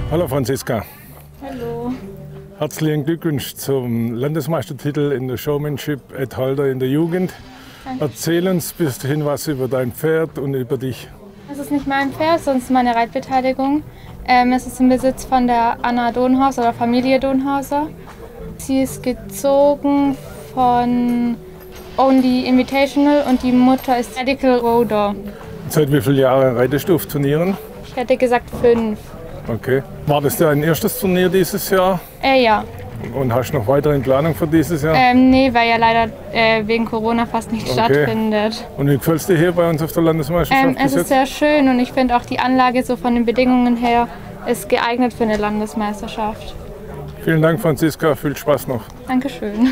Hallo Franziska, Hallo. herzlichen Glückwunsch zum Landesmeistertitel in der Showmanship at Halder in der Jugend. Danke. Erzähl uns bis dahin was über dein Pferd und über dich. Das ist nicht mein Pferd, sonst meine Reitbeteiligung. Es ist im Besitz von der Anna Donhauser oder Familie Donhauser. Sie ist gezogen von Only Invitational und die Mutter ist Medical Roder. Seit wie vielen Jahren reitest du auf Turnieren? Ich hätte gesagt 5. Okay. War das dein erstes Turnier dieses Jahr? Ja. Und hast du noch weitere Planung für dieses Jahr? Nee, weil ja leider wegen Corona fast nicht stattfindet. Und wie gefällt es dir hier bei uns auf der Landesmeisterschaft Es bis ist jetzt? sehr schön und ich finde auch die Anlage so von den Bedingungen her ist geeignet für eine Landesmeisterschaft. Vielen Dank Franziska, viel Spaß noch. Dankeschön.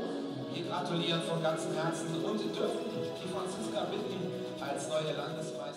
Wir gratulieren von ganzem Herzen und dürfen die Franziska bitten, als neue Landesmeisterin